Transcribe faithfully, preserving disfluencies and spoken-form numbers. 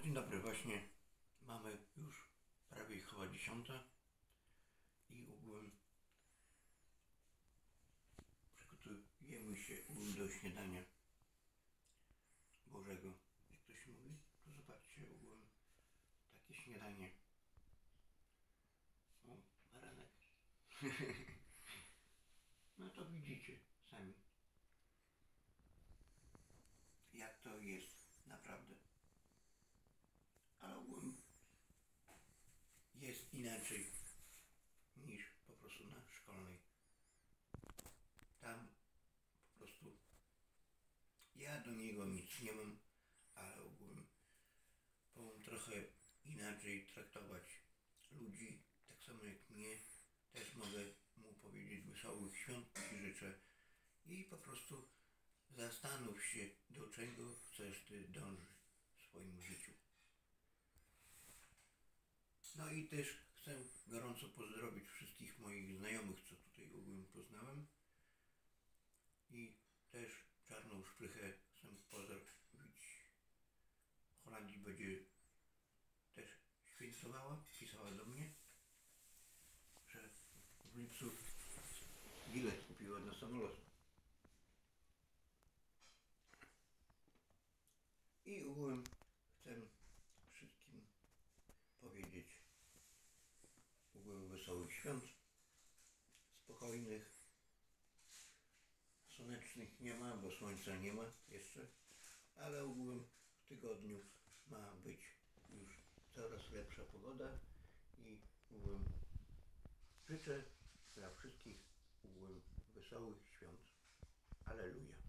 Dzień dobry, właśnie mamy już prawie chyba dziesiąta i ogółem przygotujemy się ogółem do śniadania Bożego. Jak to się mówi? To zobaczcie ogółem takie śniadanie. O, baranek. No to widzicie sami, jak to jest naprawdę. Ale ogółem jest inaczej niż po prostu na szkolnej. Tam po prostu ja do niego nic nie mam, ale ogółem powiem trochę inaczej traktować ludzi, tak samo jak mnie. Też mogę mu powiedzieć wesołych świąt Ci życzę i po prostu zastanów się, do czego chcesz Ty dążyć w swoim życiu. No i też chcę gorąco pozdrowić wszystkich moich znajomych, co tutaj ogólnie poznałem. I też Czarną Szprychę chcę pozdrowić. W Holandii będzie też świętowała, pisała do mnie, że w lipcu bilet kupiła na samolot. I ogółem chcę wszystkim powiedzieć ogółem wesołych świąt, spokojnych, słonecznych nie ma, bo słońca nie ma jeszcze, ale ogółem w tygodniu ma być już coraz lepsza pogoda i ogółem życzę dla wszystkich ogółem wesołych świąt. Alleluja.